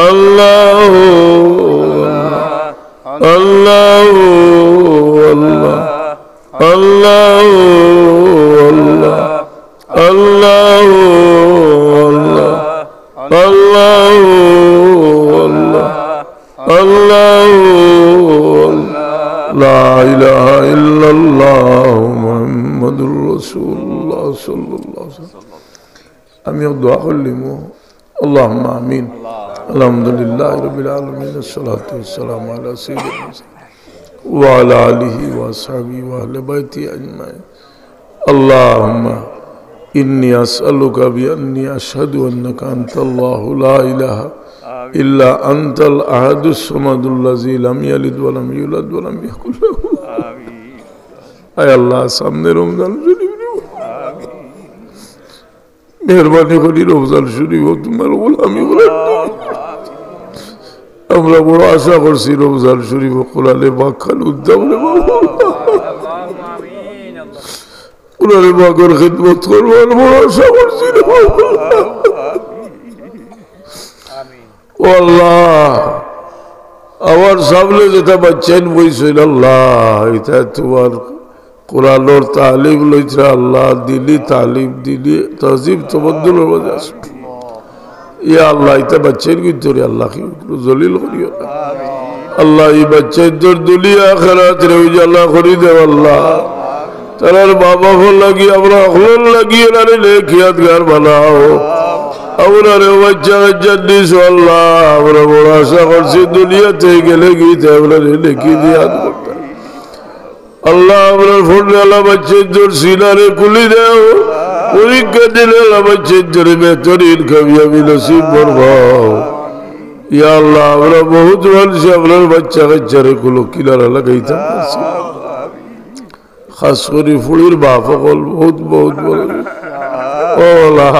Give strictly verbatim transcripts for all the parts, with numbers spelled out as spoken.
الله الله الله الله الله الله الله لا إله إلا الله محمد رسول الله صلى الله عليه وسلم আমি দোয়া করলিম اللهم آمين الحمد لله رب العالمين الصلاة والسلام على سيدنا وعلى آله وصحبه وأهل بيته أجمعين اللهم إني أسألك بأني أشهد أنك أنت الله لا إله إلا أنت الأحد الصمد الذي لم يلد ولم يولد ولم يكن له أي الله সামনে রমজান শরীফ মেহরবানি করি রমজান শরীফ তোমার গোলামি বলে আমরা বড় আশা করছি রমজান শরীফ কোরআনে বাক্যাল উদ্যাপনে কোরআনে বাকর খিদমত করবার বড় আশা করছি ও আল্লাহ আমার সামনে যেটা বাচ্চাইন বইছিল আল্লাহ এটা তোমার কোরআনের তালিম লইছে আল্লাহ দিলি তালিম দিলি তাজিব তবদ্দুলের মধ্যে আসবে ইয়া আল্লাহ এটা বাচ্চাইন কিন্তু আল্লাহ কি জলিল করিও না আল্লাহ এই বাচ্চাইদের দুনিয়া আখিরাত রে উজালা করি দে আল্লাহ তার বাবা হল লাগি আমরা হল লাগিয়ে নারে লেখিয়াত গার বানাও আমরা রে বাচ্চা বাচ্চা দিস আল্লাহ আমরা বড় আশা করছি দুনিয়াতে গেলে গিয়ে আমরা লেখি দিয়াত করতে আল্লাহ আমরা ফোনে আল্লাহ বাচ্চাদের সিনারে কুলি দেও পরীক্ষা দিলে আল্লাহ বাচ্চাদের বেতরিন কামিয়াবি নসিব করবাও ইয়া আল্লাহ আমরা বহুত মানুষ আপনার বাচ্চা কাচ্চারে কুলো কিনারা লাগাইতে পারছি খাস করে ফুড়ির বাপ সকল বহুত বহুত বড় ও আল্লাহ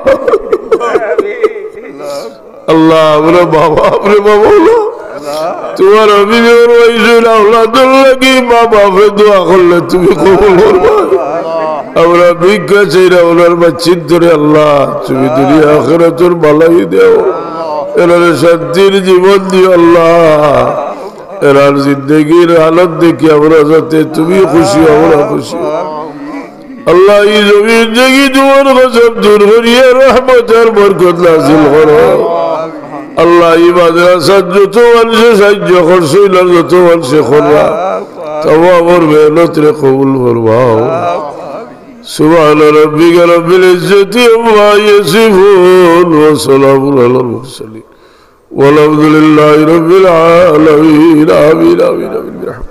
আল্লাহ আমরা বাবা আপনি বাবা তোমার অভিযোগ হয়েছিল আল্লাহ কি মা বাপে দোয়া করলে তুমি কবুল করবা আমরা ভিক্ষা চাই না ওনার বাচ্চির ধরে আল্লাহ তুমি দুনিয়া আখিরাতের বালাই দেও এনার শান্তির জীবন দিও আল্লাহ এনার জিন্দগির হালত দেখি আমরা যাতে তুমি খুশি আমরা খুশি আল্লাহ এই জমির দেখি তোমার গজব দূর করিয়ে রহমতের বরকত নাযিল করো আল্লাহ এই মাদ্রাসার যত মানুষে সাহায্য করছিল যত মানুষে করবা তবু আমার মেহনত রে কবুল করবাও সুবহান রাব্বিকা রাব্বিল ইজ্জাতি আম্মা ইয়াসিফুন ওয়া সালামুন আলাল মুরসালিন ওয়া আলহামদুলিল্লাহি রাব্বিল আলামিন আমিন আমিন আমিন